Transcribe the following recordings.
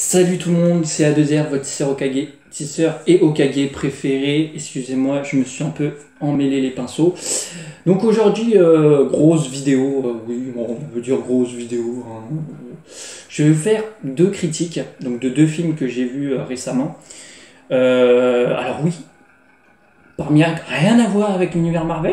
Salut tout le monde, c'est A2R, votre tisseur et Hokage préféré. Excusez-moi, je me suis un peu emmêlé les pinceaux. Donc aujourd'hui, grosse vidéo, oui, bon, on peut dire grosse vidéo. Hein. Je vais vous faire deux critiques, donc de deux films que j'ai vus récemment. Alors oui, parmi rien à voir avec l'univers Marvel.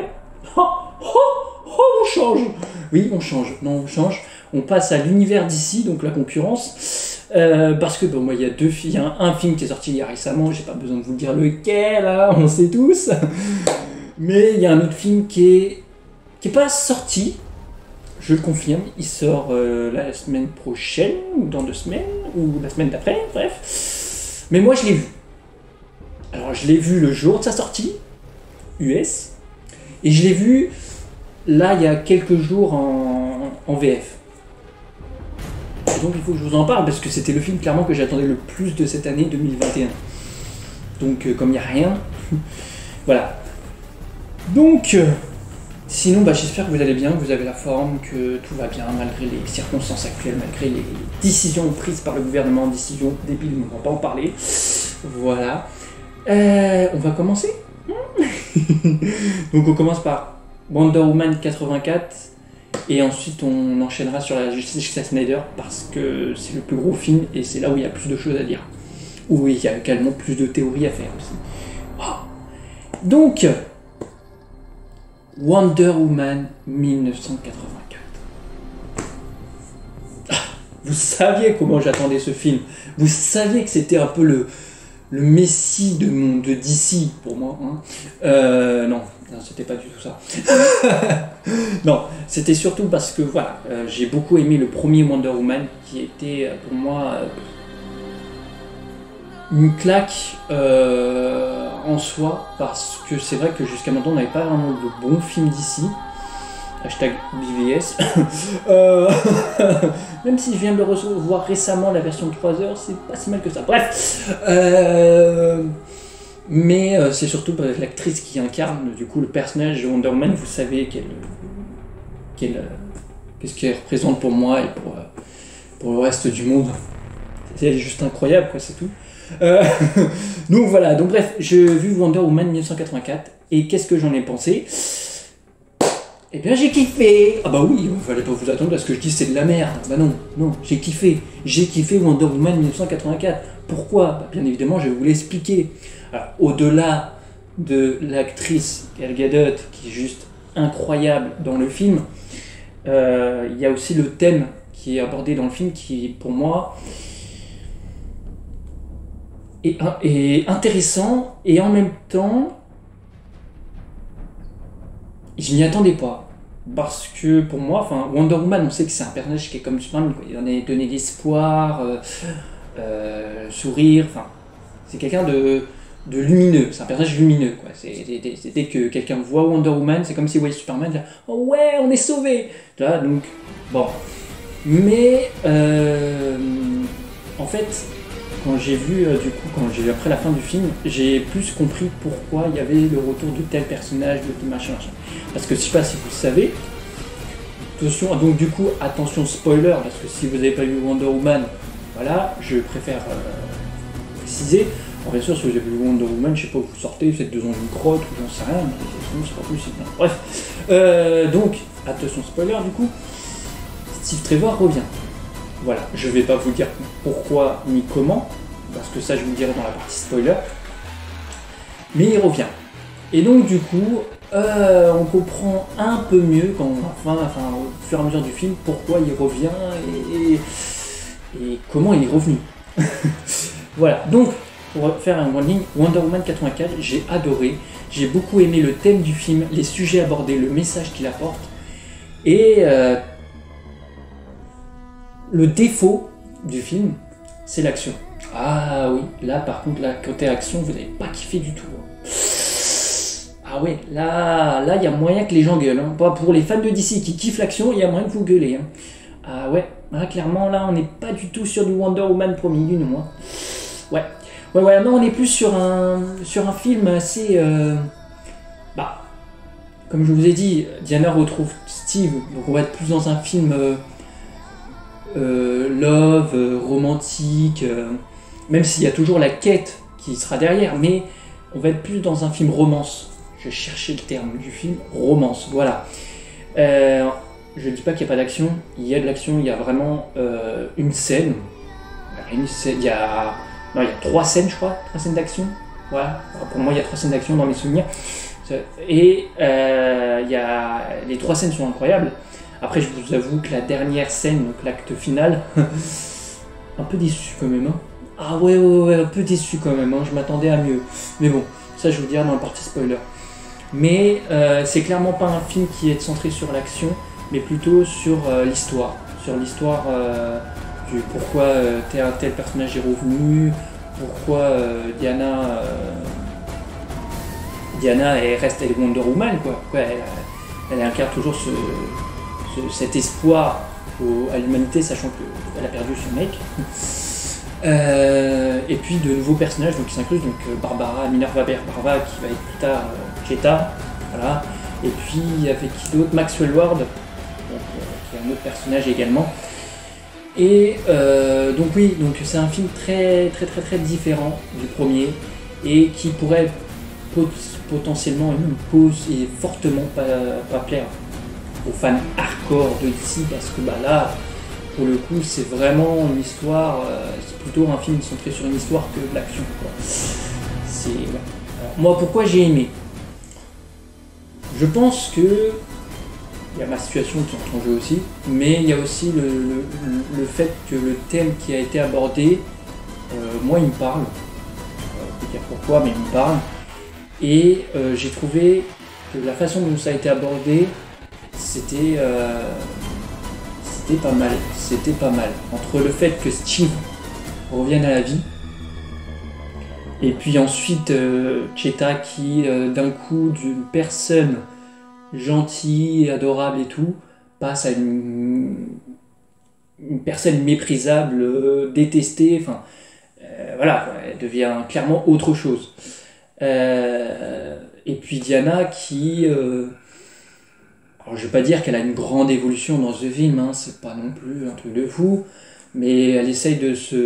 On change. Oui, on change. Non, on change. On passe à l'univers d'ici, donc la concurrence. Parce que bon, moi, il y a deux films, il y a un film qui est sorti il y a récemment, j'ai pas besoin de vous dire lequel, hein, on sait tous. Mais il y a un autre film qui est pas sorti, je le confirme, il sort la semaine prochaine, ou dans 2 semaines, ou la semaine d'après, bref. Mais moi, je l'ai vu. Alors, je l'ai vu le jour de sa sortie, US, et je l'ai vu là, il y a quelques jours en VF. Donc il faut que je vous en parle parce que c'était le film clairement que j'attendais le plus de cette année 2021. Donc comme il n'y a rien, voilà. Donc sinon j'espère que vous allez bien, que vous avez la forme, que tout va bien malgré les circonstances actuelles, malgré les décisions prises par le gouvernement, décisions débiles, on ne va pas en parler. Voilà. On va commencer. Donc on commence par Wonder Woman 84. Et ensuite, on enchaînera sur la Justice Snyder parce que c'est le plus gros film et c'est là où il y a plus de choses à dire. Où il y a également plus de théories à faire aussi. Wow. Donc, Wonder Woman 1984. Vous saviez comment j'attendais ce film. Vous saviez que c'était un peu le messie de DC pour moi. Hein. Non, c'était pas du tout ça. Non, c'était surtout parce que voilà, j'ai beaucoup aimé le premier Wonder Woman qui était pour moi une claque en soi parce que c'est vrai que jusqu'à maintenant on n'avait pas vraiment de bons films d'ici. Hashtag BVS. Même si je viens de le recevoir récemment, la version de 3 heures, c'est pas si mal que ça. Bref. Mais c'est surtout l'actrice qui incarne du coup le personnage de Wonder Woman. Vous savez qu'est-ce qu'elle représente pour moi et pour le reste du monde. C'est juste incroyable, quoi, c'est tout. Donc voilà, donc bref, j'ai vu Wonder Woman 1984 et qu'est-ce que j'en ai pensé? Eh bien j'ai kiffé. Ah bah oui, il fallait pas vous attendre à ce que je dise c'est de la merde. Bah non, j'ai kiffé. J'ai kiffé Wonder Woman 1984. Pourquoi? Bah, bien évidemment, je vais vous l'expliquer. Alors, au-delà de l'actrice Gal Gadot, qui est juste incroyable dans le film, il y a aussi le thème qui est abordé dans le film, qui pour moi est intéressant et en même temps, je m'y attendais pas. Parce que pour moi, Wonder Woman, on sait que c'est un personnage qui est comme Superman, quoi. Il en a donné l'espoir, sourire, c'est quelqu'un de lumineux, c'est un personnage lumineux, quoi. Dès que quelqu'un voit Wonder Woman, c'est comme s'il voyait Superman, là, oh ouais, on est sauvé. Donc, bon. Mais, en fait, quand j'ai vu, après la fin du film, j'ai plus compris pourquoi il y avait le retour de tel personnage, de tel machin. Parce que je sais pas si vous le savez, attention, donc du coup, attention spoiler, parce que si vous n'avez pas vu Wonder Woman, voilà, je préfère préciser. Alors bien sûr, si vous avez vu Wonder Woman, je sais pas où vous sortez, vous êtes dans une grotte ou j'en sais rien, mais c'est pas possible. Non. Bref, donc, attention spoiler, du coup, Steve Trevor revient. Voilà, je vais pas vous dire pourquoi ni comment, parce que ça je vous le dirai dans la partie spoiler, mais il revient. Et donc du coup, on comprend un peu mieux, au fur et à mesure du film, pourquoi il revient et comment il est revenu. Voilà, donc pour faire un one ligne, Wonder Woman 84, j'ai adoré, j'ai beaucoup aimé le thème du film, les sujets abordés, le message qu'il apporte, et le défaut du film, c'est l'action. Ah oui, là par contre, là, côté action, vous n'avez pas kiffé du tout. Ah ouais, là, il y a moyen que les gens gueulent. Hein. Pour les fans de DC qui kiffent l'action, il y a moyen que vous gueulez. Hein. Ah ouais, là, clairement, là, on n'est pas du tout sur du Wonder Woman premier du nom. Hein. Ouais, non, on est plus sur un film assez... comme je vous ai dit, Diana retrouve Steve, donc on va être plus dans un film love, romantique, même s'il y a toujours la quête qui sera derrière, mais on va être plus dans un film romance. Je cherchais le terme du film, romance, voilà. Je dis pas qu'il n'y a pas d'action, il y a de l'action, il y a vraiment une scène. Il y a 3 scènes, je crois, 3 scènes d'action. Voilà, pour moi il y a 3 scènes d'action dans mes souvenirs. Et les 3 scènes sont incroyables. Après, je vous avoue que la dernière scène, donc l'acte final, un peu déçu quand même. Hein. Ah ouais, un peu déçu quand même, hein. Je m'attendais à mieux. Mais bon, ça je vous dirai dans la partie spoiler. Mais c'est clairement pas un film qui est centré sur l'action, mais plutôt sur l'histoire. Sur l'histoire du pourquoi tel personnage est revenu, pourquoi Diana elle reste elle est Wonder Woman, quoi. Pourquoi elle incarne toujours cet espoir à l'humanité, sachant qu'elle a perdu son mec. Et puis de nouveaux personnages donc, qui s'inclusent, donc Barbara, Minerva Barbara qui va être plus tard Cheetah, voilà. Et puis avec qui d'autre, Maxwell Ward, donc, qui est un autre personnage également. Et donc oui, donc c'est un film très différent du premier et qui pourrait potentiellement et fortement pas plaire aux fans hardcore de DC, parce que là pour le coup c'est vraiment une histoire, c'est plutôt un film centré sur une histoire que de l'action, quoi. C'est ouais. Alors, moi pourquoi j'ai aimé, je pense que il y a ma situation qui entre en jeu aussi, mais il y a aussi le fait que le thème qui a été abordé, moi il me parle, je peux dire pourquoi, mais il me parle, et j'ai trouvé que la façon dont ça a été abordé, c'était pas mal, entre le fait que Steve revienne à la vie, et puis ensuite Cheetah qui d'un coup d'une personne gentille, adorable et tout, passe à une personne méprisable, détestée, enfin voilà, elle devient clairement autre chose. Et puis Diana qui... alors je vais pas dire qu'elle a une grande évolution dans ce film, hein, c'est pas non plus un truc de fou, mais elle essaye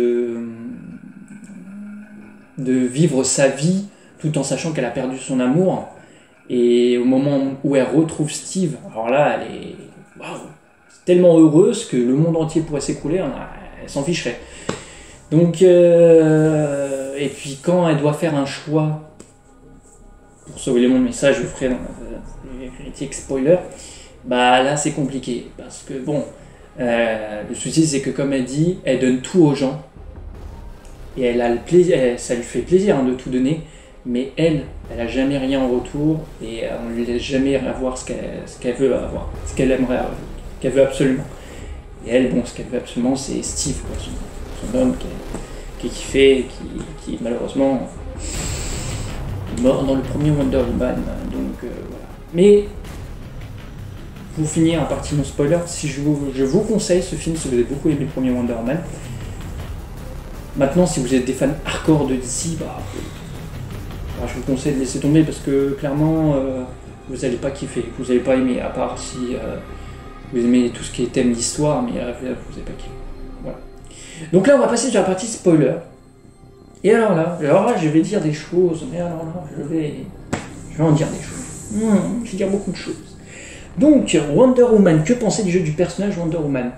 de vivre sa vie tout en sachant qu'elle a perdu son amour. Et au moment où elle retrouve Steve, alors là, elle est tellement heureuse que le monde entier pourrait s'écrouler, elle s'en ficherait. Donc, et puis quand elle doit faire un choix pour sauver le monde, mais ça je le ferai dans la critique spoiler, là c'est compliqué, parce que bon, le souci c'est que comme elle dit, elle donne tout aux gens, et elle a le plaisir, ça lui fait plaisir de tout donner, mais elle a jamais rien en retour, et on ne lui laisse jamais avoir ce qu'elle veut avoir, ce qu'elle aimerait avoir, qu'elle veut absolument. Et elle, ce qu'elle veut absolument, c'est Steve, quoi, son homme qui est kiffé, qui malheureusement est mort dans le premier Wonder Woman. Donc voilà. Mais pour finir, à partir de mon spoiler, je vous conseille ce film si vous avez beaucoup aimé le premier Wonder Woman. Maintenant, si vous êtes des fans hardcore de DC, je vous conseille de laisser tomber, parce que clairement vous n'allez pas kiffer, vous n'allez pas aimer, à part si vous aimez tout ce qui est thème d'histoire, mais vous n'allez pas kiffer. Voilà. Donc là on va passer sur la partie spoiler. Et alors là je vais dire des choses, mais alors là je vais en dire des choses. Je vais dire beaucoup de choses. Donc Wonder Woman, que penser du jeu du personnage Wonder Woman?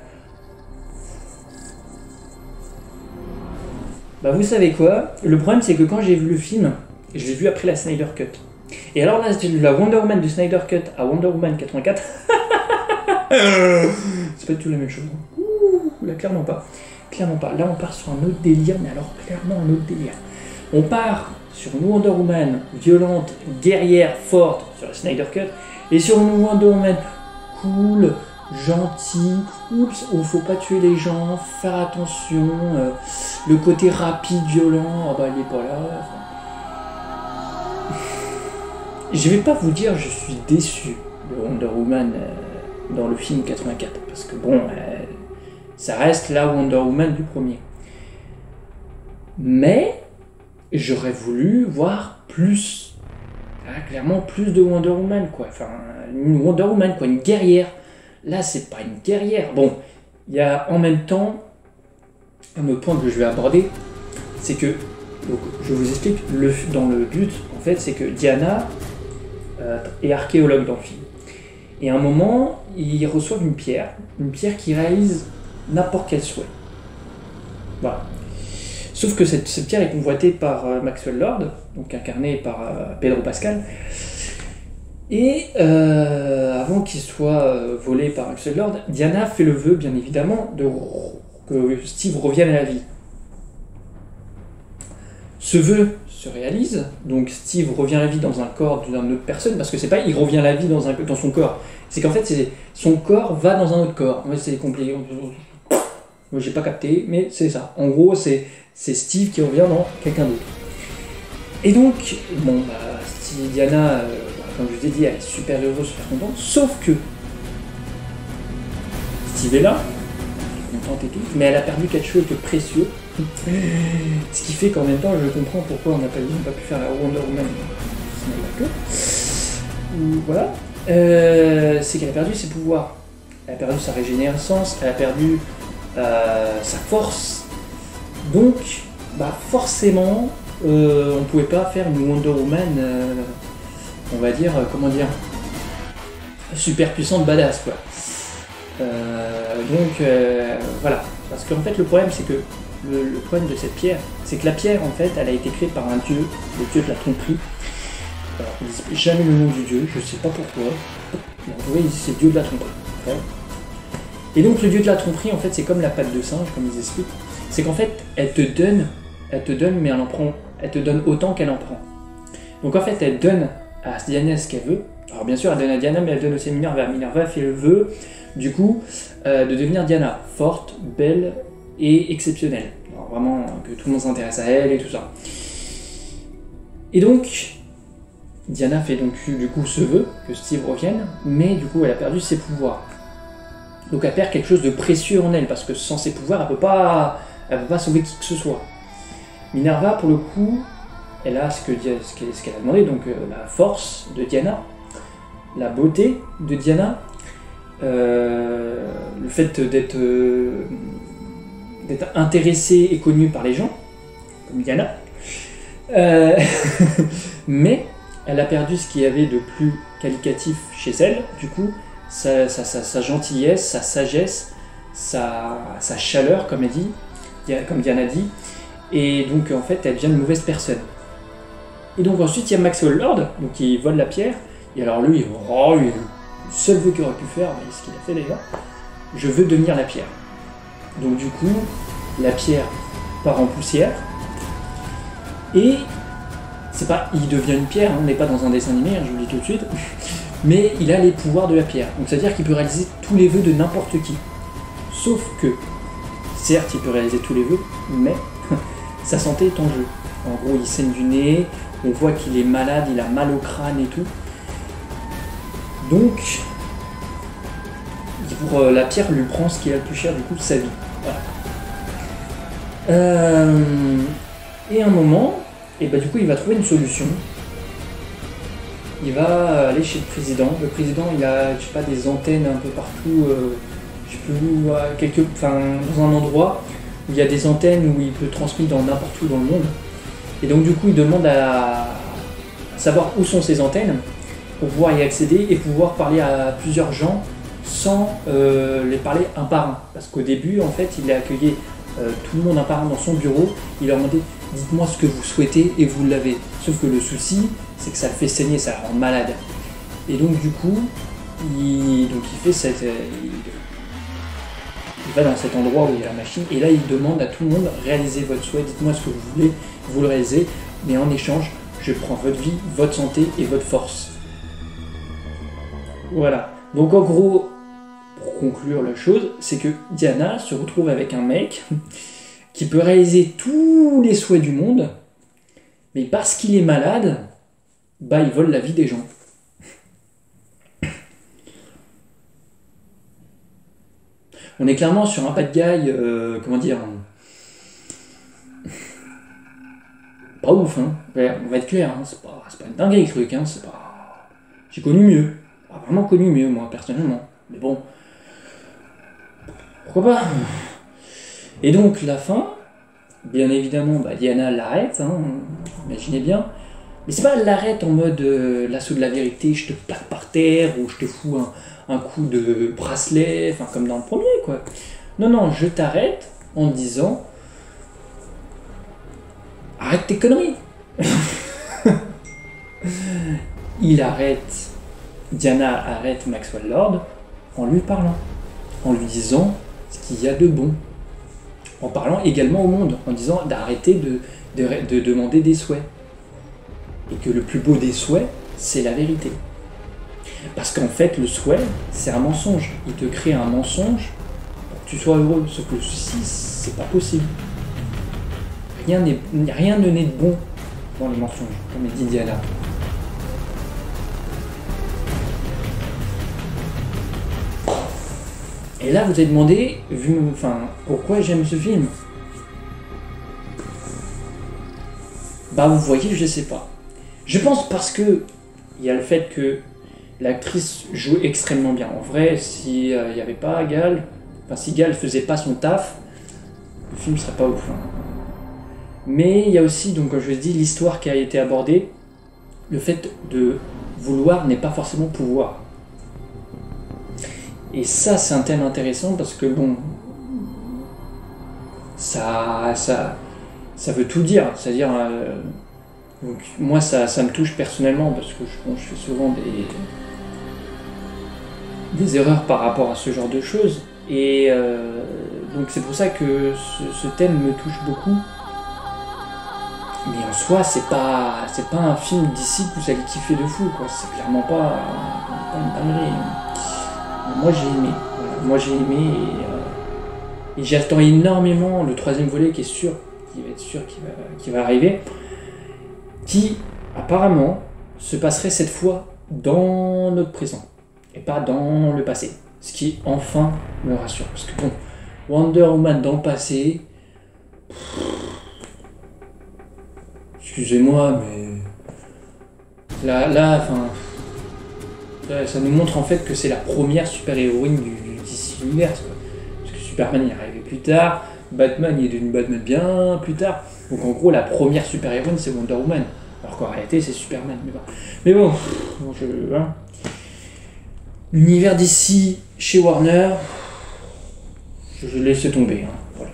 Vous savez quoi, le problème c'est que quand j'ai vu le film, je l'ai vu après la Snyder Cut. Et alors là, la Wonder Woman du Snyder Cut à Wonder Woman 84, c'est pas du tout la même chose. Là, clairement pas. Clairement pas. Là, on part sur un autre délire, mais alors clairement un autre délire. On part sur une Wonder Woman violente, guerrière, forte sur la Snyder Cut, et sur une Wonder Woman cool, gentil, oups, où faut pas tuer les gens, faire attention, le côté rapide, violent, il est pas là. Je vais pas vous dire je suis déçu de Wonder Woman dans le film 84, parce que ça reste la Wonder Woman du premier. Mais j'aurais voulu voir plus, clairement plus de Wonder Woman, quoi. Enfin, une Wonder Woman, quoi, une guerrière. Là, c'est pas une guerrière. Bon, il y a en même temps un autre point que je vais aborder, c'est que, donc, je vous explique, dans le but, en fait, c'est que Diana est archéologue dans le film. Et à un moment, ils reçoivent une pierre qui réalise n'importe quel souhait. Voilà. Sauf que cette pierre est convoitée par Maxwell Lord, donc incarné par Pedro Pascal. Et avant qu'il soit volé par Maxwell Lord, Diana fait le vœu, bien évidemment, que Steve revienne à la vie. Ce vœu se réalise, donc Steve revient à la vie dans un corps d'une autre personne, parce que c'est pas il revient à la vie dans son corps, c'est qu'en fait son corps va dans un autre corps. Ouais, c'est compliqué. Moi j'ai pas capté, mais c'est ça. En gros, c'est Steve qui revient dans quelqu'un d'autre. Et donc, bon, Diana, comme je vous ai dit, elle est super heureuse, super contente, sauf que Steve est là, contente et tout, mais elle a perdu quelque chose de précieux. Ce qui fait qu'en même temps, je comprends pourquoi on n'a pas pu faire la Wonder Woman. Voilà. C'est qu'elle a perdu ses pouvoirs. Elle a perdu sa régénérescence, elle a perdu sa force. Donc, forcément, on ne pouvait pas faire une Wonder Woman, on va dire, super puissante, badass, quoi. Voilà. Parce qu'en fait, le problème, c'est que le problème de cette pierre, c'est que la pierre, en fait, elle a été créée par un dieu, le dieu de la tromperie. Alors, ils disent jamais le nom du dieu, je sais pas pourquoi. Mais en tout cas, ils disent c'est le dieu de la tromperie. Okay. Et donc, le dieu de la tromperie, en fait, c'est comme la patte de singe, comme ils expliquent. C'est qu'en fait, elle te donne, mais elle te donne autant qu'elle en prend. Donc, en fait, elle donne à Diana ce qu'elle veut. Alors, bien sûr, elle donne à Diana, mais elle donne aussi à Minerva. Minerva fait le vœu, du coup, de devenir Diana, forte, belle et exceptionnelle. Alors, vraiment, que tout le monde s'intéresse à elle et tout ça. Et donc, Diana fait donc du coup ce vœu, que Steve revienne, mais du coup, elle a perdu ses pouvoirs. Donc, elle perd quelque chose de précieux en elle, parce que sans ses pouvoirs, elle peut pas sauver qui que ce soit. Minerva, pour le coup, elle a ce qu'elle a demandé, donc la force de Diana, la beauté de Diana, le fait d'être intéressée et connue par les gens, comme Diana, mais elle a perdu ce qu'il y avait de plus qualitatif chez elle, du coup, sa gentillesse, sa sagesse, sa chaleur, comme Diana dit, et donc en fait elle devient une mauvaise personne. Et donc ensuite il y a Maxwell Lord, donc qui vole la pierre, et alors lui, le seul vœu qu'il aurait pu faire, ce qu'il a fait déjà, je veux devenir la pierre. Donc du coup, la pierre part en poussière, et c'est pas il devient une pierre, on n'est pas dans un dessin animé, je vous le dis tout de suite, mais il a les pouvoirs de la pierre. Donc c'est-à-dire qu'il peut réaliser tous les vœux de n'importe qui. Sauf que, certes, il peut réaliser tous les vœux, mais sa santé est en jeu. En gros, il saigne du nez, on voit qu'il est malade, il a mal au crâne et tout. Donc, la pierre lui prend ce qui est le plus cher du coup de sa vie. Voilà. Et à un moment, du coup, il va trouver une solution. Il va aller chez le président. Le président, il a, je sais pas, des antennes un peu partout, je sais plus où, dans un endroit où il y a des antennes où il peut transmettre dans n'importe où dans le monde. Et donc du coup, il demande à savoir où sont ces antennes pour pouvoir y accéder et pouvoir parler à plusieurs gens sans les parler un par un. Parce qu'au début, en fait, il a accueilli tout le monde un par un dans son bureau. Il leur demandait « Dites-moi ce que vous souhaitez » et vous l'avez. Sauf que le souci, c'est que ça le fait saigner, ça le rend malade. Et donc du coup, il va dans cet endroit où il y a la machine, et là il demande à tout le monde « Réalisez votre souhait, dites-moi ce que vous voulez, vous le réalisez, mais en échange, je prends votre vie, votre santé et votre force. » Voilà. Donc en gros, pour conclure la chose, c'est que Diana se retrouve avec un mec qui peut réaliser tous les souhaits du monde, mais parce qu'il est malade, il vole la vie des gens. On est clairement sur un bad guy, pas ouf, hein. Ouais, on va être clair, hein. C'est pas une dinguerie le truc, hein. C'est pas... J'ai connu mieux. Vraiment connu mieux, moi, personnellement. Mais bon. pourquoi pas. Et donc la fin, bien évidemment, bah, Diana l'arrête, hein, imaginez bien. Mais c'est pas elle l'arrête en mode l'assaut de la vérité, je te plaque par terre, ou je te fous un coup de bracelet, enfin comme dans le premier, quoi. Non, non, je t'arrête en te disant arrête tes conneries. Diana arrête Maxwell Lord en lui parlant, en lui disant ce qu'il y a de bon, en parlant également au monde, en disant d'arrêter de demander des souhaits. Et que le plus beau des souhaits, c'est la vérité. Parce qu'en fait, le souhait, c'est un mensonge. Il te crée un mensonge pour que tu sois heureux. Sauf que ceci, c'est pas possible. Rien ne naît de bon dans les mensonges, comme dit Diana. Et là, vous avez demandé, pourquoi j'aime ce film. Bah, vous voyez, je sais pas. Je pense parce que il y a le fait que l'actrice joue extrêmement bien. En vrai, s'il n'y avait pas Gal, si Gal faisait pas son taf, le film serait pas ouf. Mais il y a aussi, donc comme je vous ai dit, l'histoire qui a été abordée. Le fait de vouloir n'est pas forcément pouvoir. Et ça, c'est un thème intéressant parce que bon, ça veut tout dire. C'est-à-dire, donc, moi, ça me touche personnellement parce que je fais souvent des erreurs par rapport à ce genre de choses. Et donc c'est pour ça que ce thème me touche beaucoup. Mais en soi, c'est pas un film d'ici que vous allez kiffer de fou, quoi. C'est clairement pas une dinguerie. Moi j'ai aimé. Voilà. Moi j'ai aimé et j'attends énormément le troisième volet qui va arriver. Qui apparemment se passerait cette fois dans notre présent et pas dans le passé. Ce qui enfin me rassure. Parce que bon, Wonder Woman dans le passé. Excusez-moi, mais là, ça nous montre en fait que c'est la première super-héroïne du DC Universe, quoi. Parce que Superman il est arrivé plus tard, Batman il est devenu Batman bien plus tard. Donc en gros la première super-héroïne c'est Wonder Woman. Alors qu'en réalité c'est Superman. Mais bon, l'univers d'ici chez Warner, je laisse tomber. Voilà.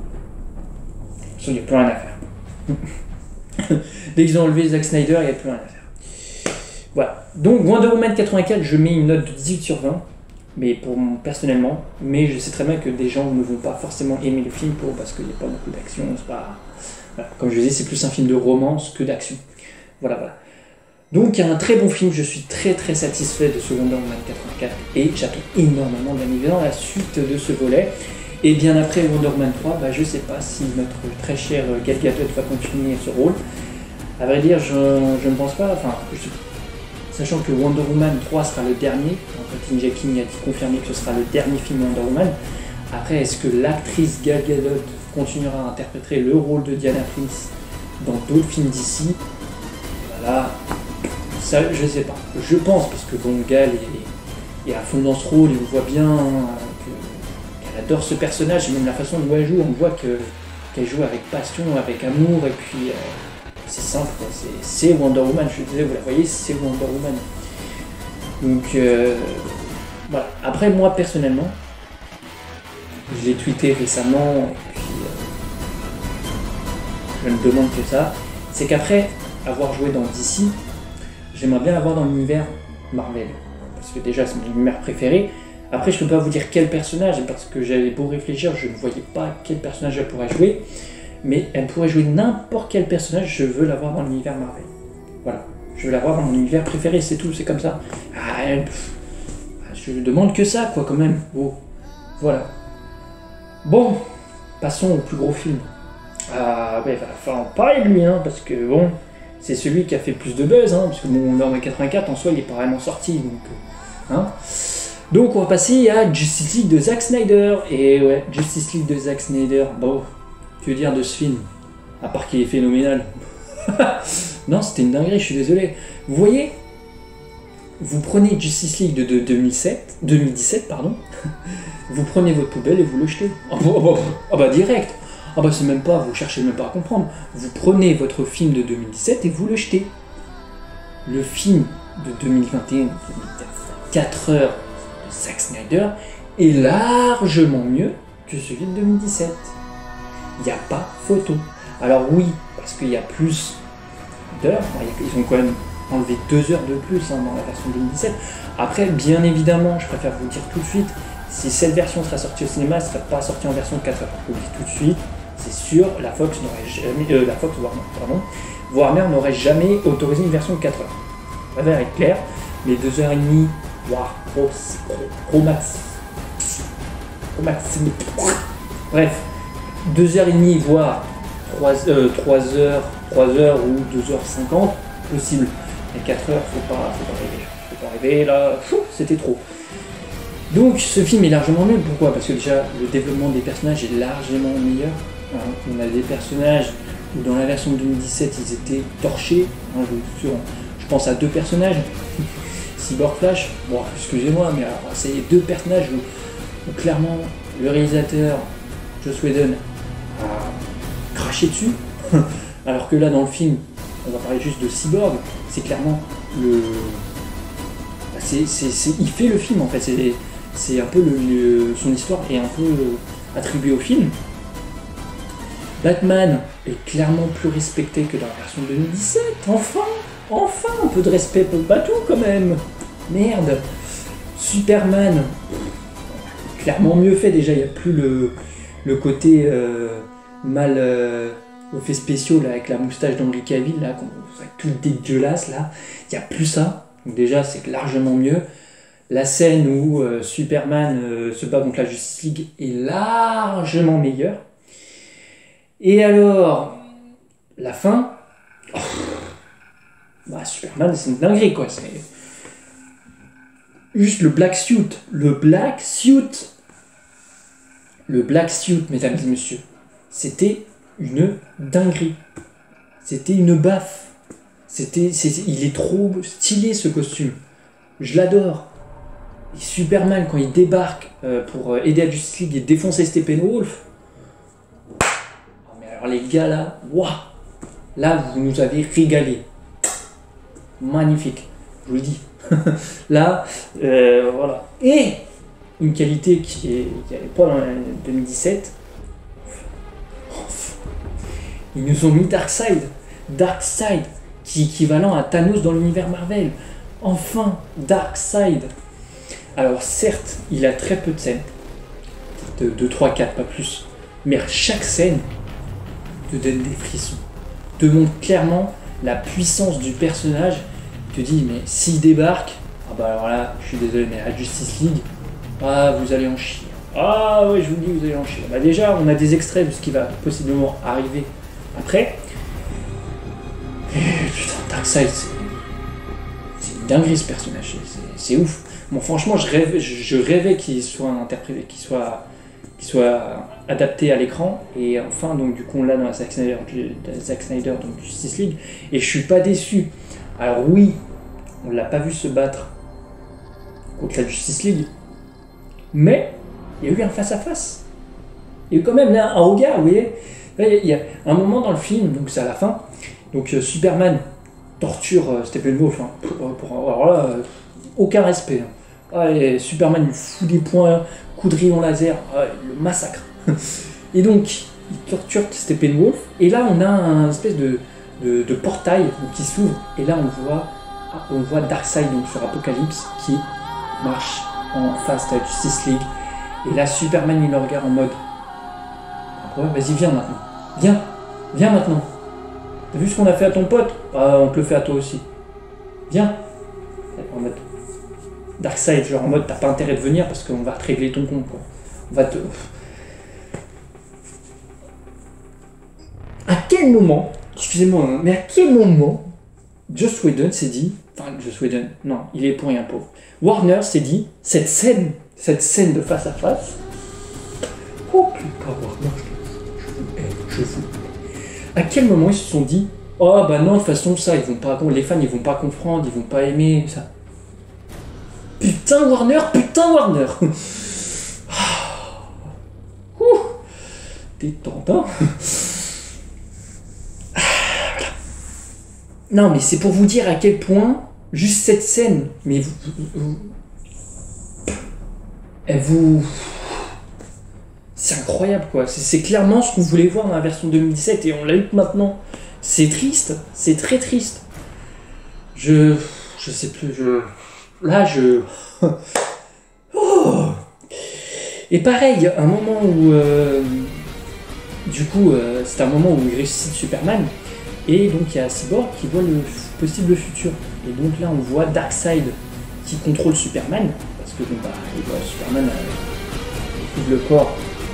Il n'y a plus rien à faire. Dès qu'ils ont enlevé Zack Snyder, il n'y a plus rien à faire. Voilà. Donc Wonder Woman 84, je mets une note de 18 sur 20. Mais personnellement, mais je sais très bien que des gens ne vont pas forcément aimer le film parce qu'il n'y a pas beaucoup d'action. Voilà. Comme je vous dis, c'est plus un film de romance que d'action. Voilà. Donc il y a un très bon film, je suis très très satisfait de ce Wonder Woman 84 et j'attends énormément bien évidemment la suite de ce volet. Et bien après Wonder Woman 3, je sais pas si notre très cher Gal Gadot va continuer ce rôle. À vrai dire, je ne pense pas, sachant que Wonder Woman 3 sera le dernier, Patty Jenkins a confirmé que ce sera le dernier film Wonder Woman. Après, est-ce que l'actrice Gal Gadot continuera à interpréter le rôle de Diana Prince dans d'autres films d'ici? Voilà, ça je sais pas. Je pense, parce que bon, Gal est à fond dans ce rôle et on voit bien qu'elle adore ce personnage et même la façon dont elle joue, on voit qu'elle joue avec passion, avec amour et puis c'est simple, c'est Wonder Woman, je disais, vous la voyez, c'est Wonder Woman. Donc voilà. Après moi personnellement, je l'ai tweeté récemment et puis je ne demande que ça, c'est qu'après avoir joué dans DC, j'aimerais bien avoir dans l'univers Marvel. Parce que déjà c'est mon univers préféré. Après je ne peux pas vous dire quel personnage, parce que j'avais beau réfléchir, je ne voyais pas quel personnage elle pourrait jouer. Mais elle pourrait jouer n'importe quel personnage, je veux l'avoir dans l'univers Marvel. Voilà. Je veux l'avoir dans mon univers préféré, c'est tout, c'est comme ça. Je demande que ça, quoi, quand même. Oh. Voilà. Bon, passons au plus gros film. Il va falloir en parler de lui, parce que bon, c'est celui qui a fait le plus de buzz, parce que mon Wonder 84 en soi il est pas vraiment sorti, donc donc on va passer à Justice League de Zack Snyder. Et ouais, Justice League de Zack Snyder, bon, que dire de ce film, à part qu'il est phénoménal. Non, c'était une dinguerie, je suis désolé. Vous voyez, vous prenez Justice League de 2017, pardon, vous prenez votre poubelle et vous le jetez. Ah bah direct. Ah bah c'est même pas, vous cherchez même pas à comprendre. Vous prenez votre film de 2017 et vous le jetez. Le film de 2021, 4 heures de Zack Snyder, est largement mieux que celui de 2017. Il n'y a pas photo. Alors oui, parce qu'il y a plus d'heures, ils ont quand même enlevé 2 heures de plus dans la version 2017. Après, bien évidemment, je préfère vous dire tout de suite, si cette version sera sortie au cinéma, elle ne sera pas sortie en version 4 heures. Je vous le dis tout de suite, c'est sûr, la Fox n'aurait jamais, Warner n'aurait jamais autorisé une version de 4 heures. Ça va être clair, mais 2h30, waouh, gros max. Bref, 2h30, voire 3 heures ou 2h50, possible. Mais 4 heures, faut pas rêver. Faut pas rêver, là, c'était trop. Donc ce film est largement mieux. Pourquoi? Parce que déjà, le développement des personnages est largement meilleur. On a des personnages où dans la version de 2017, ils étaient torchés. Je pense à 2 personnages. Cyborg Flash, bon, excusez-moi, mais alors, c'est 2 personnages où clairement le réalisateur, Joss Whedon, a craché dessus. Alors que là, dans le film, on va parler juste de Cyborg, c'est clairement le... il fait le film en fait, c'est un peu son histoire est un peu attribuée au film. Batman est clairement plus respecté que dans la version de 2017, enfin un peu de respect pour Batou quand même. Merde. Superman, clairement mieux fait déjà, il n'y a plus le côté mal effets spéciaux là, avec la moustache d'Henry Cavill, là, tout dégueulasse là, il n'y a plus ça, donc déjà c'est largement mieux. La scène où Superman se bat contre la Justice League est largement meilleure. Et alors, la fin, Superman c'est une dinguerie quoi, c'est juste le black suit, mesdames et messieurs, c'était une dinguerie, c'était une baffe, il est trop stylé ce costume, je l'adore. Et Superman quand il débarque pour aider la Justice League et défoncer Steppenwolf, mais alors les gars là, waouh, là vous nous avez régalé, magnifique, je vous le dis. Là, voilà. Et une qualité qui n'avait pas dans 2017. Ils nous ont mis Darkseid, qui est équivalent à Thanos dans l'univers Marvel. Enfin, Darkseid. Alors certes, il a très peu de scènes, de 3, 4, pas plus. Mais chaque scène te donne des frissons, te montre clairement la puissance du personnage. Te dit mais s'il débarque, ah bah alors là, je suis désolé, mais à Justice League, ah vous allez en chier. Ah ouais, je vous dis, vous allez en chier. Bah déjà, on a des extraits de ce qui va possiblement arriver après. Et putain, Darkseid, c'est une dinguerie ce personnage, c'est ouf. Bon, franchement, je rêvais qu'il soit interprété, qu'il soit adapté à l'écran. Et enfin, donc du coup, on l'a dans la Zack Snyder, donc Justice League. Et je suis pas déçu. Alors oui, on l'a pas vu se battre contre la Justice League, mais il y a eu un face-à-face. Il y a eu quand même là un regard, vous voyez. Là, il y a un moment dans le film, donc c'est à la fin, donc Superman torture Steppenwolf, hein, alors là, aucun respect. Hein. Ah, Superman lui fout des poings, coup de rayon laser, il le massacre. Et donc, il torture Steppenwolf, et là on a un espèce de portail qui s'ouvre, et là on voit Darkseid donc sur Apocalypse qui marche en face de la Justice League, et là Superman il le regarde en mode vas-y viens maintenant, viens maintenant, t'as vu ce qu'on a fait à ton pote, on te le fait à toi aussi, viens, en mode Darkseid, genre en mode t'as pas intérêt de venir parce qu'on va te régler ton compte quoi. On va te... À quel moment, excusez-moi, hein, mais à quel moment Joss Whedon s'est dit, enfin Joss Whedon, non, il est pour rien pauvre. Warner s'est dit, cette scène de face à face, oh putain Warner, je vous. À quel moment ils se sont dit, oh bah non de toute façon ça, ils vont pas, les fans ils vont pas comprendre, ils vont pas aimer ça. putain Warner, putain Warner. Ouh, détente, hein. Voilà. Non, mais c'est pour vous dire à quel point, juste cette scène, mais elle vous... C'est incroyable, quoi. C'est clairement ce qu'on voulait voir dans la version 2017 et on l'a eu maintenant. C'est triste, c'est très triste. Je sais plus, Là, Oh. Et pareil, un moment où... Du coup, c'est un moment où il ressuscite Superman. Et donc, il y a Cyborg qui voit le possible futur. Et donc là, on voit Darkseid qui contrôle Superman. Parce que, bon, bah, il voit Superman trouve le corps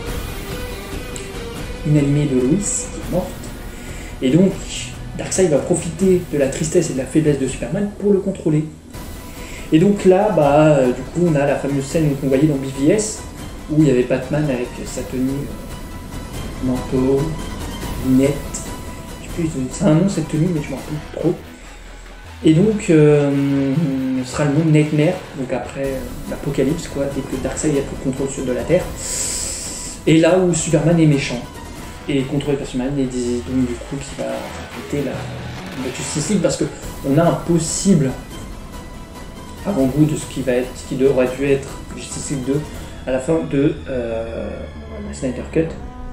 inanimé de Lois, qui est morte. Et donc, Darkseid va profiter de la tristesse et de la faiblesse de Superman pour le contrôler. Et donc là, bah, du coup, on a la fameuse scène qu'on voyait dans BVS, où il y avait Batman avec sa tenue, manteau, lunettes. Je sais plus, c'est un nom cette tenue, mais je m'en rappelle plus trop. Et donc, ce sera le nom de Nightmare, donc après l'apocalypse, quoi, dès que Darkseid a pris le contrôle de la Terre. Et là où Superman est méchant, et contrôlé par Superman, et donc du coup qui va arrêter la Justice League, parce qu'on a un possible avant-goût de ce qui aurait dû être Justice League 2 à la fin de la Snyder Cut.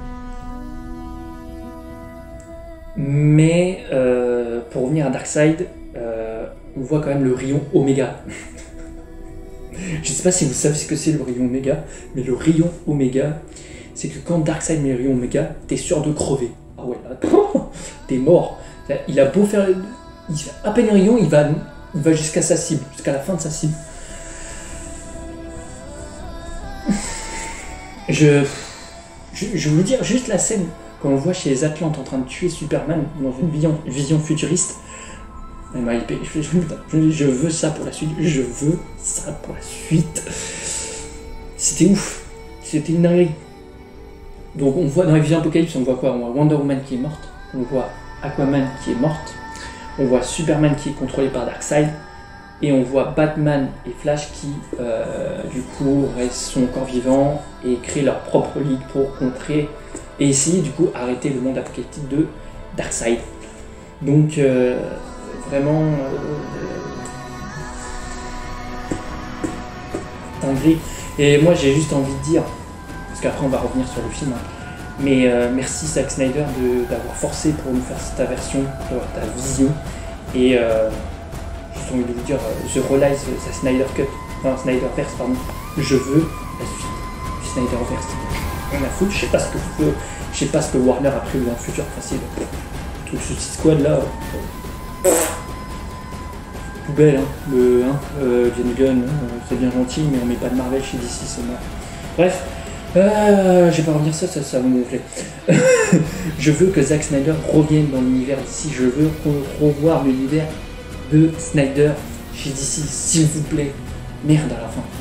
Mais pour revenir à Darkseid, on voit quand même le rayon Oméga. Je sais pas si vous savez ce que c'est le rayon Oméga, mais le rayon Oméga, c'est que quand Darkseid met le rayon Oméga, t'es sûr de crever. Ah ouais, là, t'es mort. Il a beau faire... Il fait à peine le rayon, il va jusqu'à sa cible, jusqu'à la fin de sa cible. Je veux vous dire, juste la scène, quand on voit chez les Atlantes en train de tuer Superman dans une vision futuriste, je veux ça pour la suite, je veux ça pour la suite. C'était ouf, c'était une dinguerie. Donc on voit dans les visions Apocalypse, on voit quoi? On voit Wonder Woman qui est morte, on voit Aquaman qui est morte, on voit Superman qui est contrôlé par Darkseid, et on voit Batman et Flash qui, du coup, sont encore vivants et créent leur propre ligue pour contrer et essayer, du coup, arrêter le monde apocalyptique de Darkseid. Donc, vraiment... dinguerie. Et moi, j'ai juste envie de dire, parce qu'après, on va revenir sur le film, hein, mais merci Zack Snyder d'avoir forcé pour nous faire ta version, pour ta vision, et... j'ai envie de vous dire, The Relies, the Snyder Cut, enfin Snyderverse, pardon, je veux la suite du Snyderverse. Rien à foutre, je sais pas ce que Warner a prévu dans le futur, facile. Le truc Suicide Squad là, poubelle, hein, James Gunn, c'est bien gentil, mais on met pas de Marvel chez DC, c'est mort. Bref, je vais pas revenir ça va me gonfler. Je veux que Zack Snyder revienne dans l'univers d'ici, je veux revoir l'univers de Snyder chez DC, s'il vous plaît. Merde à la fin.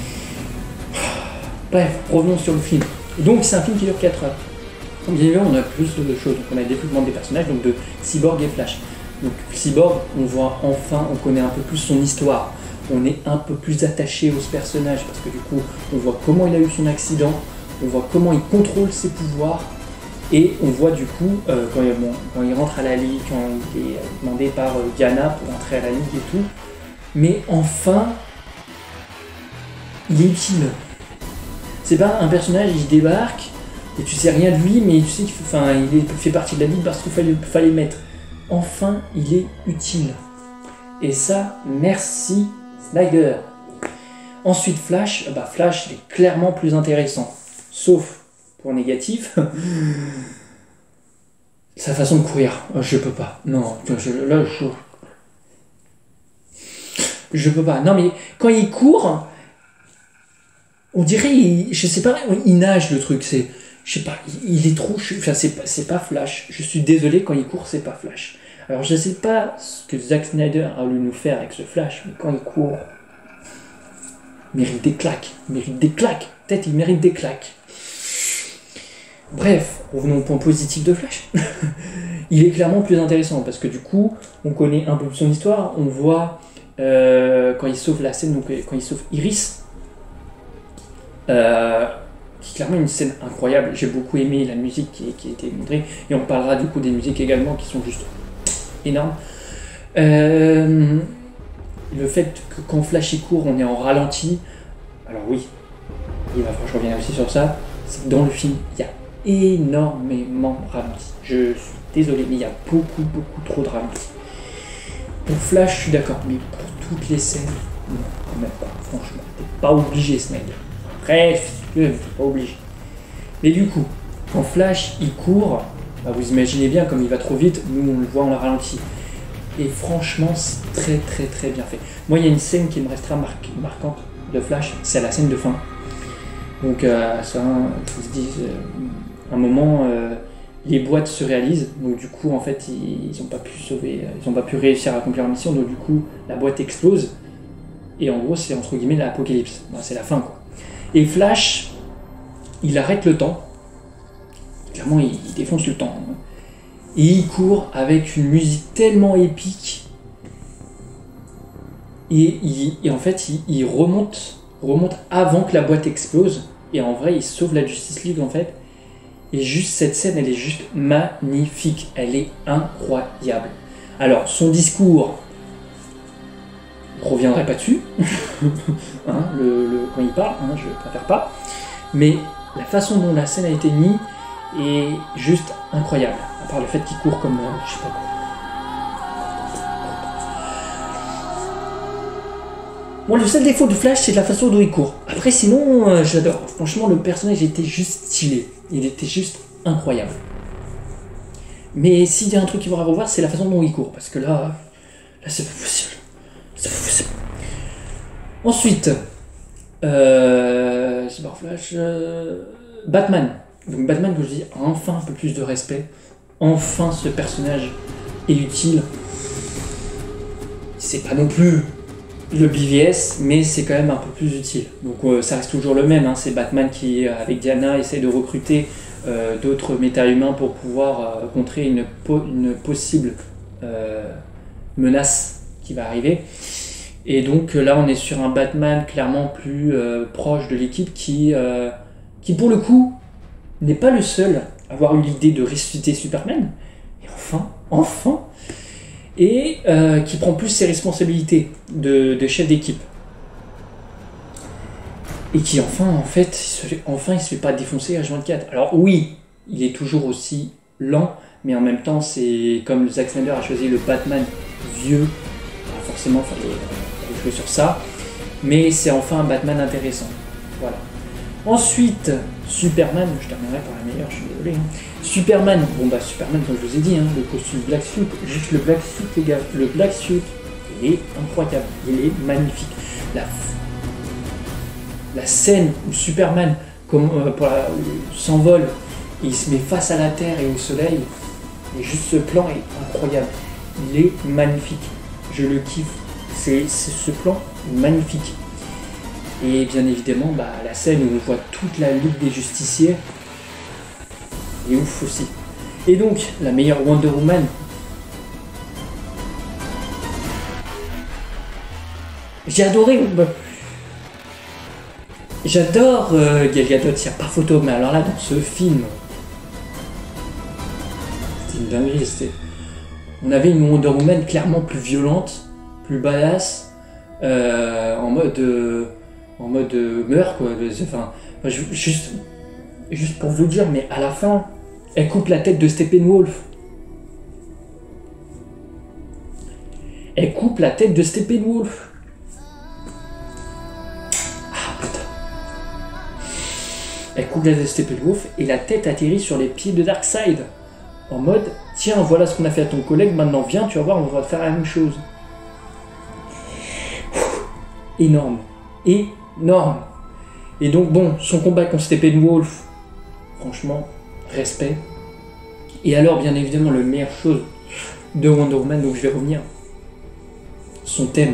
Bref, revenons sur le film. Donc c'est un film qui dure 4 heures. Comme bien évidemment, on a plus de choses. Donc on a le développement des personnages, donc de Cyborg et Flash. Donc Cyborg, on voit enfin, on connaît un peu plus son histoire. On est un peu plus attaché au personnage parce que du coup, on voit comment il a eu son accident, on voit comment il contrôle ses pouvoirs. Et on voit du coup, quand il rentre à la Ligue, quand il est demandé par Diana pour entrer à la Ligue et tout, mais enfin, il est utile. C'est pas un personnage, il débarque, et tu sais rien de lui, mais tu sais qu'il fait partie de la Ligue parce qu'il fallait le mettre. Enfin, il est utile. Et ça, merci Snyder. Ensuite, Flash, Flash il est clairement plus intéressant, sauf... pour négatif, sa façon de courir, je peux pas. Non, je peux pas. Non mais quand il court, on dirait, je sais pas, il nage le truc. Je sais pas, il est trop. Enfin, c'est pas Flash. Je suis désolé, quand il court, c'est pas Flash. Alors je sais pas ce que Zack Snyder a voulu nous faire avec ce Flash, mais quand il court, il mérite des claques. Peut-être il mérite des claques. Bref, revenons au point positif de Flash. Il est clairement plus intéressant parce que du coup, on connaît un peu son histoire, on voit quand il sauve la scène, donc quand il sauve Iris, qui est clairement une scène incroyable. J'ai beaucoup aimé la musique qui a été montrée, et on parlera du coup des musiques également qui sont juste énormes. Le fait que quand Flash il court, on est en ralenti. Alors oui, il va falloir que je revienne aussi sur ça. C'est que dans le film, il y a énormément de ralenti. Je suis désolé, mais il y a beaucoup trop de ralenti. Pour Flash, je suis d'accord, mais pour toutes les scènes, non, quand même pas. Franchement, t'es pas obligé, ce mec. Bref, t'es pas obligé. Mais du coup, quand Flash il court, bah vous imaginez bien comme il va trop vite, nous on le voit en ralenti. Et franchement, c'est très bien fait. Moi, il y a une scène qui me restera marquante de Flash, c'est la scène de fin. Donc, ça, ils se disent, un moment, les boîtes se réalisent. Donc, du coup, en fait, ils n'ont pas pu sauver, ils n'ont pas pu réussir à accomplir la mission. Donc, du coup, la boîte explose. Et en gros, c'est entre guillemets l'apocalypse. Ben, c'est la fin, quoi. Et Flash, il arrête le temps. Clairement, il défonce le temps. Et il court avec une musique tellement épique. Et en fait, il remonte avant que la boîte explose. Et en vrai, il sauve la Justice League, en fait. Et juste cette scène, elle est juste magnifique. Elle est incroyable. Alors, son discours, je ne reviendrai pas dessus. Hein, quand il parle, hein, je préfère pas. Mais la façon dont la scène a été mise est juste incroyable. À part le fait qu'il court comme... je sais pas quoi. Moi, le seul défaut de Flash, c'est de la façon dont il court. Après, sinon, j'adore. Franchement, le personnage était juste stylé. Il était juste incroyable. Mais s'il y a un truc qu'il faudra revoir, c'est la façon dont il court. Parce que là c'est pas possible. C'est pas possible. Ensuite, Cyber Flash, Batman. Donc Batman, que je dis, enfin un peu plus de respect. Enfin, ce personnage est utile. C'est pas non plus le BVS, mais c'est quand même un peu plus utile. Donc ça reste toujours le même, hein. C'est Batman qui, avec Diana, essaie de recruter d'autres méta-humains pour pouvoir contrer une possible menace qui va arriver. Et donc là, on est sur un Batman clairement plus proche de l'équipe qui pour le coup, n'est pas le seul à avoir eu l'idée de ressusciter Superman. Et enfin, et qui prend plus ses responsabilités de chef d'équipe. Et qui enfin il se fait pas défoncer H24. Alors oui, il est toujours aussi lent, mais en même temps, c'est comme Zack Snyder a choisi le Batman vieux, forcément, il fallait jouer sur ça. Mais c'est enfin un Batman intéressant. Voilà. Ensuite, Superman, je terminerai par la meilleure, je suis désolé. Hein. Superman, Superman, comme je vous ai dit, hein, le costume Black Suit, juste le Black Suit, les gars, le Black Suit, il est incroyable, il est magnifique. La scène où Superman s'envole, il se met face à la Terre et au Soleil, et juste ce plan est incroyable, il est magnifique, je le kiffe, c'est ce plan magnifique. Et bien évidemment, la scène où on voit toute la Ligue des Justiciers est ouf aussi. Et donc, la meilleure Wonder Woman. J'ai adoré. J'adore Gal Gadot, il n'y a pas photo, mais alors là, dans ce film, c'était une dinguerie. On avait une Wonder Woman clairement plus violente, plus badass, en mode meurtre, quoi. Enfin, juste pour vous dire, mais à la fin, elle coupe la tête de Steppenwolf. Elle coupe la tête de Steppenwolf. Ah putain. Elle coupe la tête de Steppenwolf et la tête atterrit sur les pieds de Darkseid. En mode, tiens, voilà ce qu'on a fait à ton collègue, maintenant viens, tu vas voir, on va te faire la même chose. Énorme. Énorme. Et donc bon, son combat contre Steppenwolf, franchement, respect. Et alors, bien évidemment, la meilleure chose de Wonder Woman, donc je vais revenir, son thème.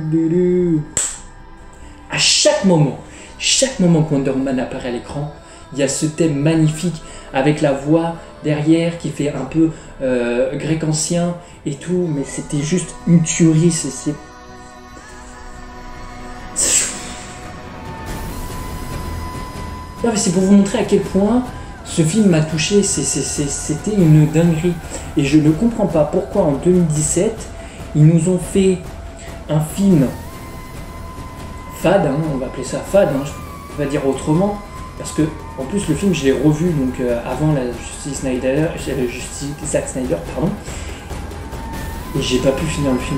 À chaque moment que Wonder Woman apparaît à l'écran, il y a ce thème magnifique avec la voix derrière qui fait un peu grec ancien et tout, mais c'était juste une tuerie. Non, mais c'est pour vous montrer à quel point ce film m'a touché, c'était une dinguerie. Et je ne comprends pas pourquoi en 2017, ils nous ont fait un film fade, hein, on va appeler ça fade, hein, je peux pas dire autrement, parce que en plus le film je l'ai revu donc avant la Justice Zack Snyder, pardon, et j'ai pas pu finir le film.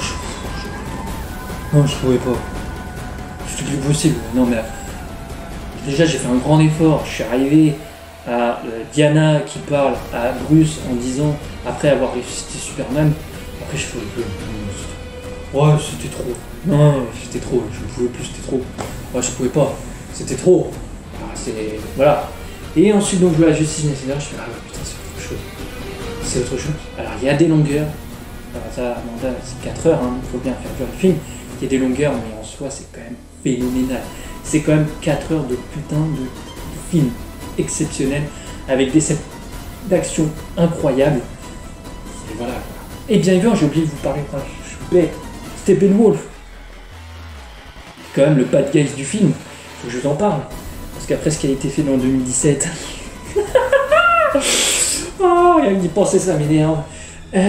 Non, je pouvais pas. C'était plus possible. Non mais déjà j'ai fait un grand effort, je suis arrivé à Diana qui parle à Bruce en disant, après avoir ressuscité Superman, après je pouvais plus. Ouais, c'était trop. Non, c'était trop, je ne pouvais plus, c'était trop. Ouais, je pouvais pas, c'était trop. Ah, voilà. Et ensuite, donc, je vois la Justice Snyder, je fais, ah ouais, putain, c'est autre chose. C'est autre chose. Alors, il y a des longueurs. Alors, ça, c'est 4 heures, hein, il faut bien faire durer le film. Il y a des longueurs, mais en soi, c'est quand même phénoménal. C'est quand même 4 heures de putain de film exceptionnel, avec des scènes d'action incroyables. Et voilà. Et bien évidemment, j'ai oublié de vous parler, je suis bête. Steppenwolf. C'est quand même le bad guys du film. Faut que je vous en parle. Parce qu'après ce qui a été fait dans 2017. Oh, rien que d'y penser, ça m'énerve. Il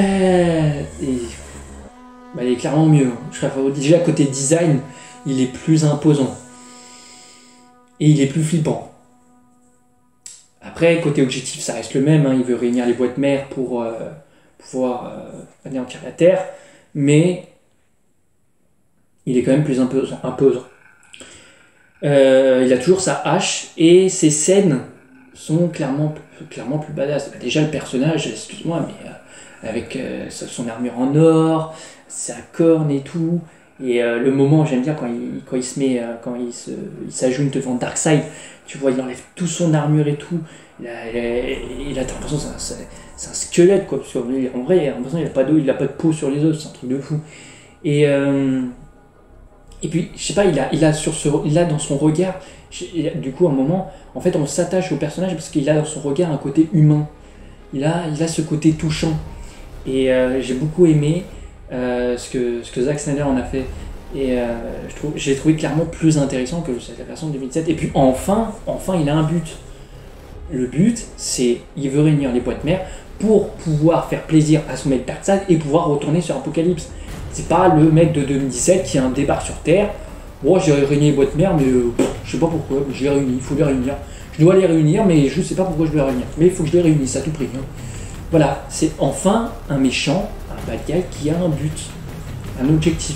est clairement mieux. Déjà, côté design, il est plus imposant. Et il est plus flippant. Après, côté objectif, ça reste le même. Hein. Il veut réunir les boîtes mères pour pouvoir anéantir la Terre. Mais il est quand même plus imposant. Il a toujours sa hache et ses scènes sont clairement plus badass. Déjà le personnage, excuse-moi, mais avec son armure en or, sa corne et tout, et le moment, j'aime bien quand il se met, il s'ajoute devant Darkseid, tu vois, il enlève tout son armure et tout, il a l'impression que c'est un squelette quoi, parce qu'en vrai, il a l'impression qu'il n'a pas d'eau, il n'a pas de peau sur les os, c'est un truc de fou. Et puis, je sais pas, il a dans son regard, du coup, à un moment, en fait, on s'attache au personnage parce qu'il a dans son regard un côté humain. Il a ce côté touchant. Et j'ai beaucoup aimé ce que Zack Snyder en a fait. Et j'ai trouvé clairement plus intéressant que la version de 2007. Et puis, enfin, il a un but. Le but, c'est il veut réunir les boîtes mères pour pouvoir faire plaisir à son mec Darkseid et pouvoir retourner sur Apocalypse. C'est pas le mec de 2017 qui a un débarque sur Terre. Bon, j'ai réuni les boîtes mères, mais je sais pas pourquoi. Je les réunis, il faut les réunir. Je dois les réunir, mais je sais pas pourquoi je dois les réunir. Mais il faut que je les réunisse à tout prix. Hein. Voilà, c'est enfin un méchant, un bad guy qui a un but, un objectif.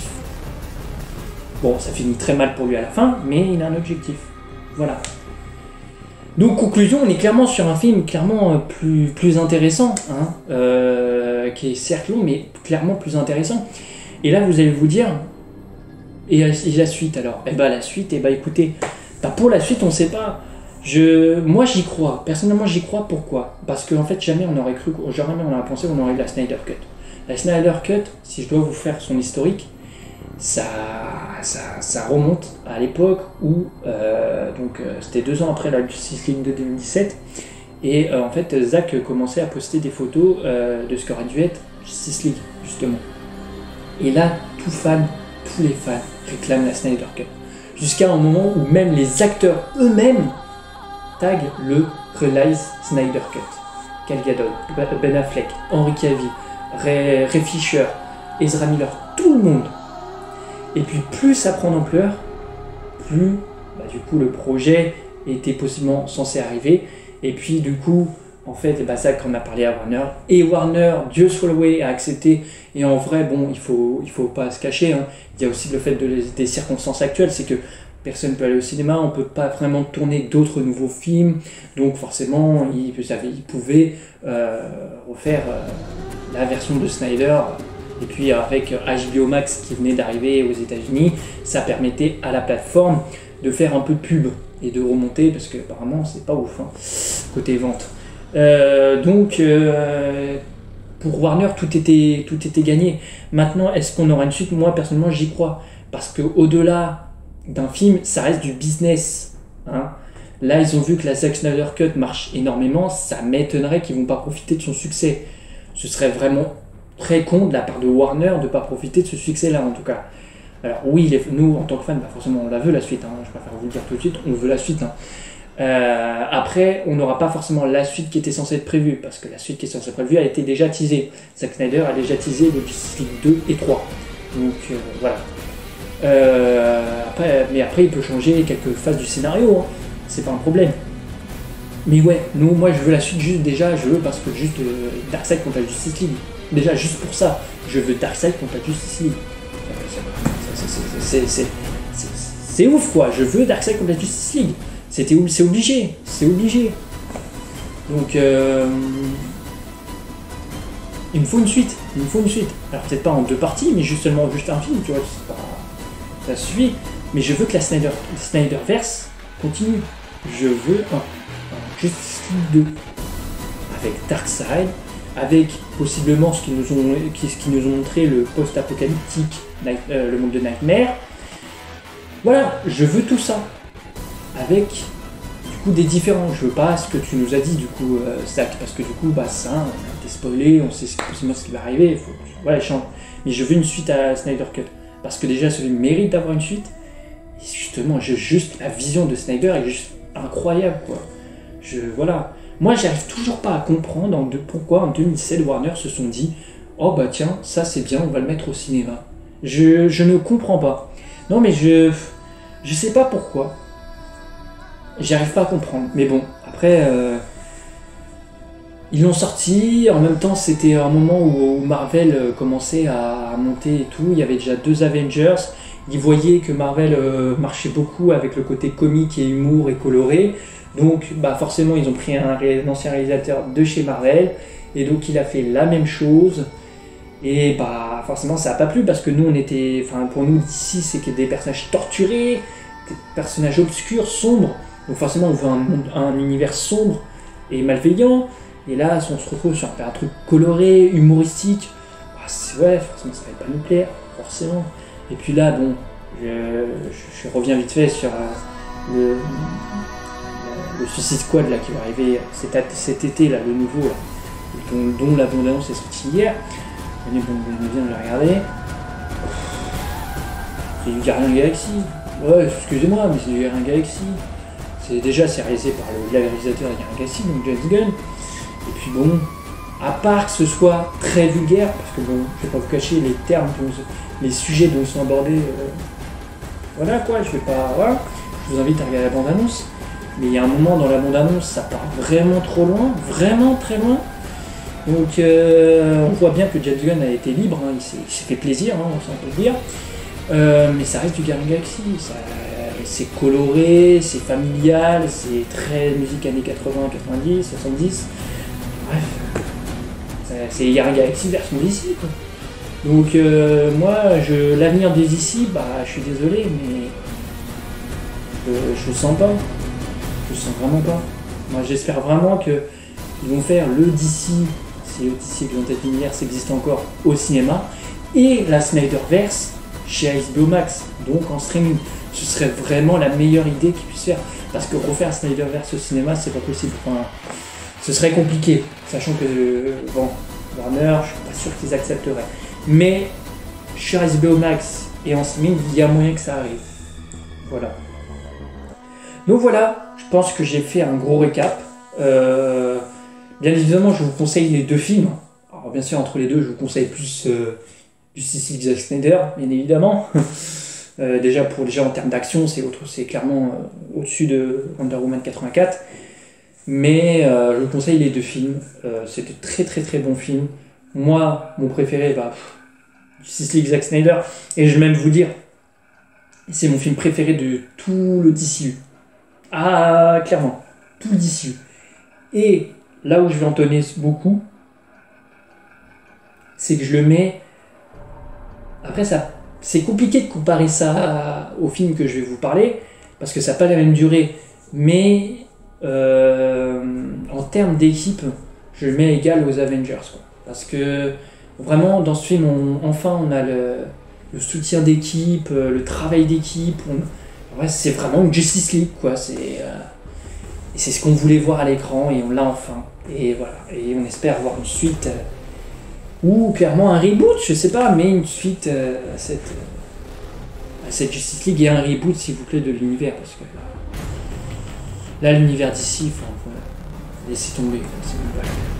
Bon, ça finit très mal pour lui à la fin, mais il a un objectif. Voilà. Donc, conclusion, on est clairement sur un film clairement plus intéressant, hein, qui est certes long, mais clairement plus intéressant. Et là, vous allez vous dire, et la suite alors? La suite, écoutez, pour la suite, on ne sait pas. Moi, j'y crois. Personnellement, j'y crois. Pourquoi? Parce qu'en fait, jamais on aurait pensé qu'on aurait eu la Snyder Cut. La Snyder Cut, si je dois vous faire son historique, ça remonte à l'époque où, c'était 2 ans après la Justice League de 2017, et en fait, Zack commençait à poster des photos de ce qu'aurait dû être Justice League, justement. Et là, tous les fans réclament la Snyder Cut. Jusqu'à un moment où même les acteurs eux-mêmes taguent le Release Snyder Cut. Gal Gadot, Ben Affleck, Henry Cavill, Ray Fisher, Ezra Miller, tout le monde. Et puis plus ça prend d'ampleur, plus du coup le projet était possiblement censé arriver. Et puis du coup, en fait, Zack en a parlé à Warner. Et Warner, Dieu soit loué, a accepté. Et en vrai, bon, il faut pas se cacher. Hein. Il y a aussi le fait des circonstances actuelles, c'est que personne ne peut aller au cinéma, on ne peut pas vraiment tourner d'autres nouveaux films. Donc forcément, il pouvait refaire la version de Snyder. Et puis avec HBO Max qui venait d'arriver aux États-Unis, ça permettait à la plateforme de faire un peu de pub et de remonter, parce que apparemment c'est pas ouf hein, côté vente. Pour Warner, tout était gagné. Maintenant, est-ce qu'on aura une suite? Moi personnellement, j'y crois, parce que au-delà d'un film, ça reste du business. Hein. Là, ils ont vu que la Zack Snyder Cut marche énormément, ça m'étonnerait qu'ils vont pas profiter de son succès. Ce serait vraiment très con de la part de Warner de pas profiter de ce succès-là, en tout cas. Alors oui, nous, en tant que fans, bah forcément, on la veut, la suite, hein, je préfère vous le dire tout de suite, on veut la suite. Hein. Après, on n'aura pas forcément la suite qui était censée être prévue, parce que la suite qui est censée être prévue a été déjà teasée. Zack Snyder a déjà teasé le Justice League 2 et 3. Donc voilà. Mais après, il peut changer quelques phases du scénario, hein. C'est pas un problème. Mais ouais, moi je veux la suite je veux parce que juste Darkseid contre la Justice League. Déjà, juste pour ça, je veux Darkseid contre la Justice League. C'est ouf quoi, je veux Darkseid contre la Justice League. C'est obligé, Donc, il me faut une suite, Alors peut-être pas en 2 parties, mais juste un film, tu vois, ça suffit. Mais je veux que la Snyderverse continue. Je veux un Justice League 2 avec Darkseid, avec possiblement ce qu'ils nous ont montré, le post-apocalyptique, le monde de Nightmare. Voilà, je veux tout ça. Avec du coup des différents. Je veux pas ce que tu nous as dit du coup, Zach, parce que du coup, ça, on a été spoilé, on sait possiblement ce qui va arriver, voilà, change. Mais je veux une suite à Snyder Cut. Parce que déjà, celui mérite d'avoir une suite. Et justement, juste la vision de Snyder est juste incroyable, quoi. Voilà. Moi, j'arrive toujours pas à comprendre pourquoi en 2017 Warner se sont dit oh bah tiens, ça c'est bien, on va le mettre au cinéma. Je ne comprends pas. Non mais je sais pas pourquoi. J'arrive pas à comprendre. Mais bon, après ils l'ont sorti, en même temps c'était un moment où Marvel commençait à monter et tout, il y avait déjà 2 Avengers, ils voyaient que Marvel marchait beaucoup avec le côté comique et humour et coloré. Donc forcément ils ont pris un ancien réalisateur de chez Marvel et donc il a fait la même chose et forcément ça n'a pas plu parce que nous pour nous d'ici c'est que des personnages torturés, des personnages obscurs, sombres, donc forcément on veut un univers sombre et malveillant et là on se retrouve sur un truc coloré, humoristique, forcément ça va pas nous plaire, forcément. Et puis là je reviens vite fait sur le Suicide Squad là, qui va arriver cet été, là, le nouveau, là, dont la bande-annonce est sortie hier. Venez bien de la regarder. C'est du Guardian Galaxy. Ouais, excusez-moi, mais c'est du Guardian Galaxy. C'est réalisé par le réalisateur de Guardian Galaxy, donc James Gunn. Et puis bon, à part que ce soit très vulgaire, parce que bon, je vais pas vous cacher les termes, les sujets dont ils sont abordés. Voilà quoi, je vous invite à regarder la bande-annonce. Mais il y a un moment dans la bande-annonce, ça part vraiment trop loin, vraiment très loin. Donc on voit bien que James Gunn a été libre, hein, il s'est fait plaisir, hein, on peut le dire. Mais ça reste du Guardian Galaxy, c'est coloré, c'est familial, c'est très musique années 80, 90, 70. Bref, c'est Guardian Galaxy version DC, quoi. Donc l'avenir des DC, je suis désolé, mais je le sens pas. Je le sens vraiment pas. Moi j'espère vraiment qu'ils vont faire le DC, si le DC Exalted Universe existe encore, au cinéma, et la Snyderverse chez HBO Max, donc en streaming. Ce serait vraiment la meilleure idée qu'ils puissent faire. Parce que refaire Snyderverse au cinéma, c'est pas possible. Ce serait compliqué, sachant que Warner, je suis pas sûr qu'ils accepteraient. Mais sur HBO Max et en streaming, il y a moyen que ça arrive. Voilà. Donc voilà, je pense que j'ai fait un gros récap. Bien évidemment, je vous conseille les 2 films. Alors bien sûr, entre les deux, je vous conseille plus Justice League Zack Snyder, bien évidemment. Déjà en termes d'action, c'est clairement au-dessus de Wonder Woman 84. Mais je vous conseille les 2 films. C'est de très très très bons films. Moi, mon préféré, Justice League Zack Snyder. Et je vais même vous dire, c'est mon film préféré de tout le DCU. Ah, clairement, tout le DCU. Et là où je vais en tenir beaucoup, c'est que je le mets... Après, c'est compliqué de comparer ça au film que je vais vous parler, parce que ça n'a pas la même durée. Mais en termes d'équipe, je le mets égal aux Avengers, quoi. Parce que vraiment, dans ce film, on a le soutien d'équipe, le travail d'équipe. C'est vraiment une Justice League, quoi. Et c'est ce qu'on voulait voir à l'écran, et on l'a enfin. Et voilà, et on espère avoir une suite, ou clairement un reboot, je sais pas, mais une suite à cette Justice League, et un reboot, s'il vous plaît, de l'univers, parce que là l'univers d'ici, enfin, voilà, laissez tomber, c'est bon,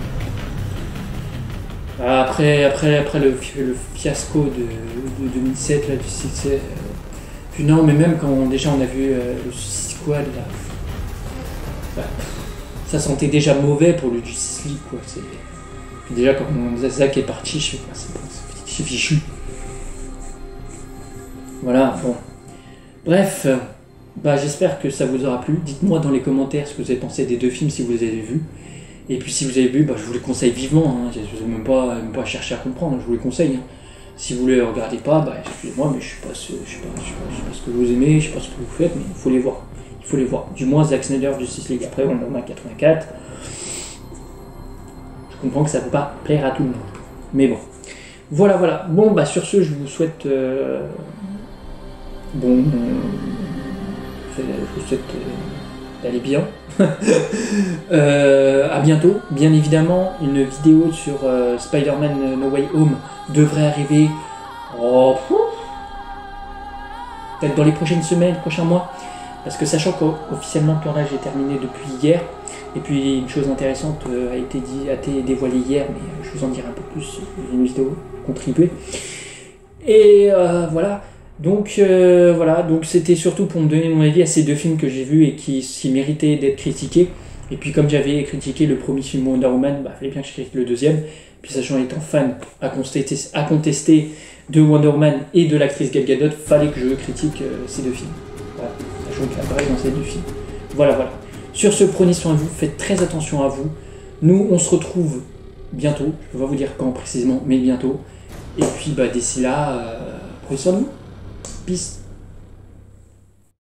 voilà. Après le fiasco de 2007, là, du Suicide, puis non, mais même quand déjà on a vu le Suicide Squad, là, bah, ça sentait déjà mauvais pour le Justice League, quoi. Puis déjà, quand Zack est parti, je fais quoi, c'est fichu. Voilà, bon. Bref, bah, j'espère que ça vous aura plu. Dites-moi dans les commentaires ce que vous avez pensé des deux films, si vous les avez vus. Et puis si vous avez vu, bah, je vous les conseille vivement. Hein. Je ne vais même pas chercher à comprendre, je vous les conseille. Hein. Si vous ne les regardez pas, bah, excusez-moi, mais je sais pas ce que vous aimez, je sais pas ce que vous faites, mais il faut les voir. Il faut les voir. Du moins Zack Snyder, Justice League. Après, on en a 84. Je comprends que ça ne peut pas plaire à tout le monde. Mais bon. Voilà. Bon, bah sur ce, je vous souhaite... je vous souhaite d'aller bien. À bientôt. Bien évidemment, une vidéo sur Spider-Man No Way Home devrait arriver peut-être dans les prochaines semaines, prochains mois. Parce que sachant qu'officiellement le tournage est terminé depuis hier, et puis une chose intéressante a été dévoilée hier, mais je vous en dirai un peu plus dans une vidéo contribuée. Et voilà. Donc c'était surtout pour me donner mon avis à ces deux films que j'ai vus et qui méritaient d'être critiqués. Et puis comme j'avais critiqué le premier film Wonder Woman, il fallait bien que je critique le deuxième. Puis sachant étant fan à contester de Wonder Woman et de l'actrice Gal Gadot, fallait que je critique ces deux films. Voilà, sachant qu'il apparaît dans ces deux films. Voilà. Sur ce, prenez soin de vous, faites très attention à vous. Nous, on se retrouve bientôt. Je ne vais pas vous dire quand précisément, mais bientôt. Et puis d'ici là, prenez soin de vous. Peace.